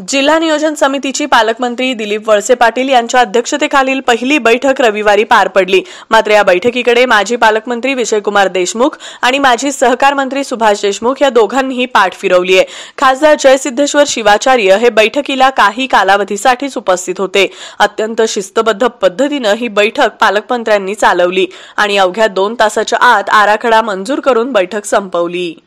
जिल्हा नियोजन समितीची पालकमंत्री दिलीप वळसे पाटील यांच्या अध्यक्षतेखालील पहिली बैठक रविवारी पार पडली। मात्र या बैठकीकडे माजी पालकमंत्री विजयकुमार देशमुख आणि माजी सहकार मंत्री सुभाष देशमुख या दोघांनीही पाठ फिरवली आहे। खासदार जयसिद्धेश्वर शिवाचार्य हे बैठकीला काही कालावधीसाठीच उपस्थित होते। अत्यंत शिस्तबद्ध पद्धतीने ही बैठक पालकमंत्र्यांनी चालवली आणि अवघ्या 2 तासाच्या आत आराखडा मंजूर करून बैठक संपवली।